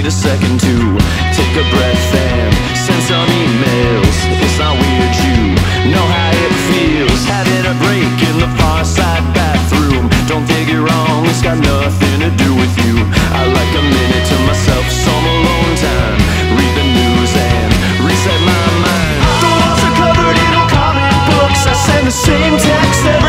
need a second to take a breath and send some emails. It's not weird, you know how it feels, having a break in the Farside bathroom. Don't take it wrong, it's got nothing to do with you. I like a minute to myself, some alone time, read the news and reset my mind. The walls are covered in old comic books. I send the same text that